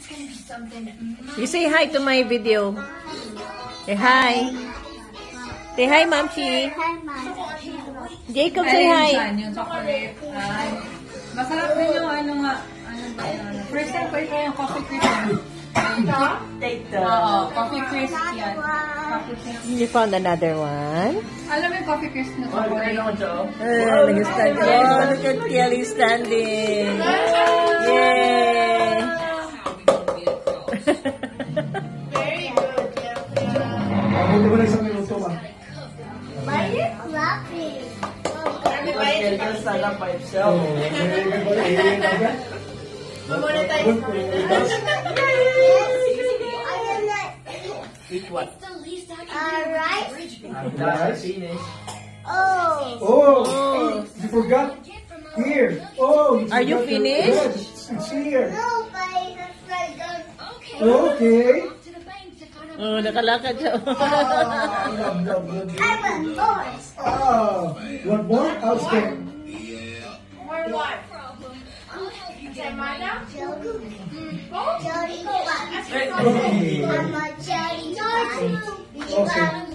You say hi to my video. Say hi. Say hi, Mamchi. Hi, Mom. Jacob, say hi. Yung chocolate. Masarap din yung ano nga. First time ko ito yung coffee crisp. Take the... Coffee crisp yan. You found another one? Alam mo yung coffee crisp na chocolate? Nag-stand. Oh, look at Kiel standing. Yay! Very good. Why are you clapping? Kiel can stand up by himself. Eat what? Rice? That's finished. Oh. You forgot here. Oh, Are you finished? Yes, it's here. No, but it's like Okay. Oh, nakalakad siya. I'm a horse. Oh, one more? I'll stay. More what? Jelly. I'm a jelly. Okay.